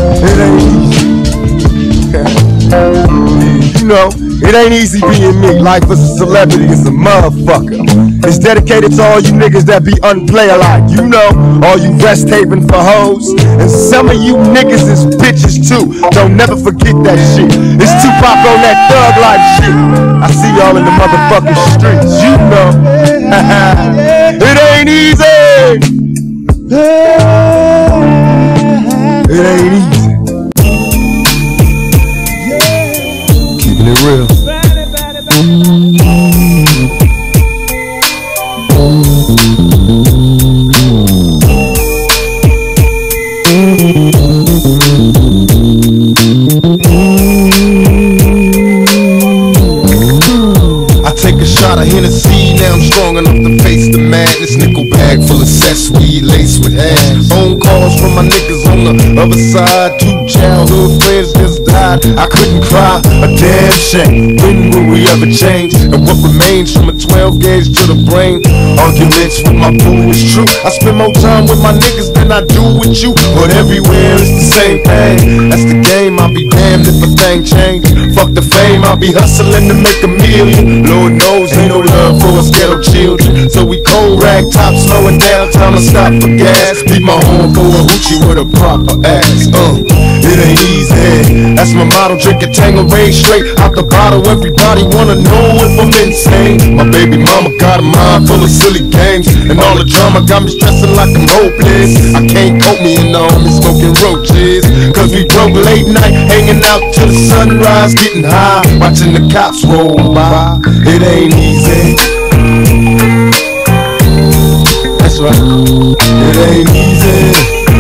It ain't easy. You know, it ain't easy being me. Life as a celebrity is a motherfucker. It's dedicated to all you niggas that be unplayer-like. You know, all you rest haven for hoes. And some of you niggas is bitches too. Don't never forget that shit. It's Tupac on that thug life shit. I see y'all in the motherfucking streets. You know. It ain't easy. It ain't easy. Keeping it real. I take a shot of Hennessy, now I'm strong enough to face the madness. Nickel bag full of cess weed laced with hash. Phone calls from my niggas on the other side. 2 childhood friends just died. I couldn't cry, a damn shame. When will we ever change? And what remains from a 12 gauge to the brain? Arguments with my boo is true. I spend more time with my niggas than I do with you. But everywhere it's the same thing. That's the game, I'll be damned if a thing change. Fuck the fame, I'll be hustling to make a million. Lord knows ain't no love for us ghetto children. So we cold rag top, slowing down, time to stop for gas. Beat my horn for a hoochie with a proper ass. It ain't easy. That's my motto, drink a Tanqueray straight out the bottle. Everybody wanna know if I'm insane. My baby mama got a mind full of silly games, and all the drama got me stressing like I'm hopeless. I can't cope me in the army smoking roaches, cause we broke late night, hanging out till the sunrise, getting high, watching the cops roll by. It ain't easy. That's right. It ain't easy.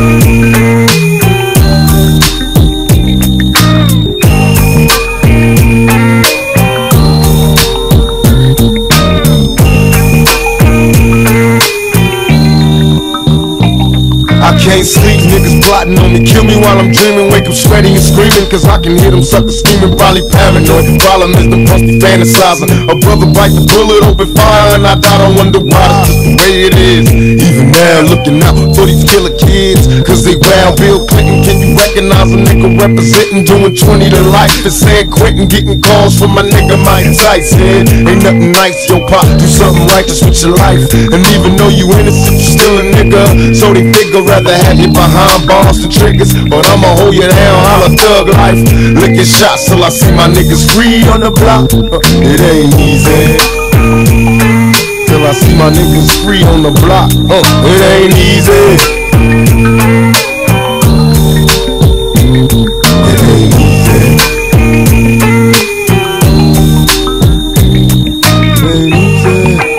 I can't sleep, niggas plotting on me, kill me while I'm dreaming. Wake up sweating and screaming, cause I can hear them suckers screaming. Probably paranoid, problem is the musty fantasizing. A brother bite the bullet, open fire, and I doubt I wonder why. That's just the way it is. Even now, looking out for these killer kids, cause they wild. Bill Clinton, can you recognize a nigga representing, doing 20 to life? It's San Quentin, getting calls from my nigga Mike Tyson. Ain't nothing nice, yo pop, do something righteous with your life. And even though you innocent, you still a nigga. So they figure rather have you behind bars and triggers, but I'ma hold you down, holla thug life. Licking shots till I see my niggas free on the block. It ain't easy. Till I see my niggas free on the block. It ain't easy. It ain't easy. It ain't easy.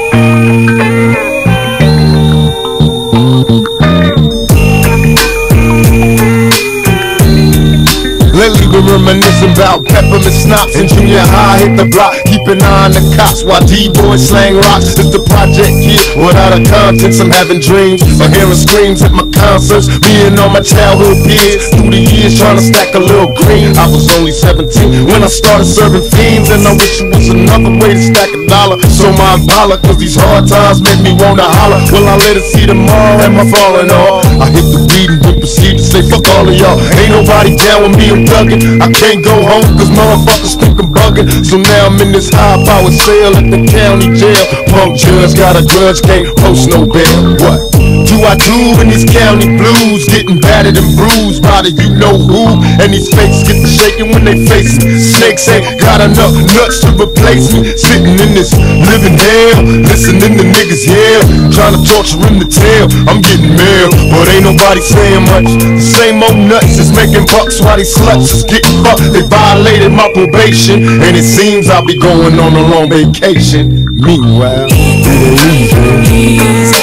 Lately been reminiscing about peppermint schnapps and junior high. Hit the block, keep an eye on the cops while D-boys slang rocks. It's the project kid without a conscience. I'm having dreams of hearing screams at my concerts. Me and all my childhood peers through the years trying to stack a little green. I was only 17 when I started serving fiends, and I wish it was another way to stack a dollar. So my dollar, cause these hard times make me wanna holler. Will I let it see tomorrow? Am I falling off? I hit the beat and then proceed to say fuck all of y'all. Ain't nobody down with me, I'm thuggin'. I can't go home cause motherfuckers think I'm bugging. So now I'm in this high-powered cell at the county jail. Punk judge got a grudge, can't post no bail. What do I do in these county blues? Getting battered and bruised by the you-know-who. And these fakes get to shaking when they face me. Snakes ain't got enough nuts to replace me. Sitting in this living hell, listening to niggas yell, trying to torture him to tell I'm getting mail, but ain't nobody saying much. The same old nuts is making bucks while these sluts is getting fucked. They violated my probation, and it seems I'll be going on a long vacation. Meanwhile, it ain't easy.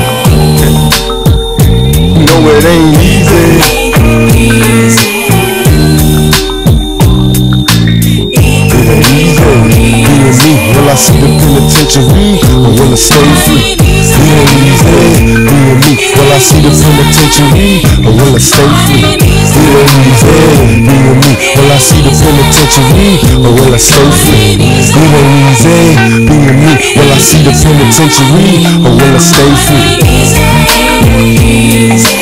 No, it ain't easy. It ain't easy. Being me, will I see the penitentiary or will I stay free? It ain't easy. Being me, will I see the penitentiary or will I stay free? It ain't easy. Being me, will I see the penitentiary or will I stay free? It ain't easy. Being me, will I see the penitentiary or will I stay free?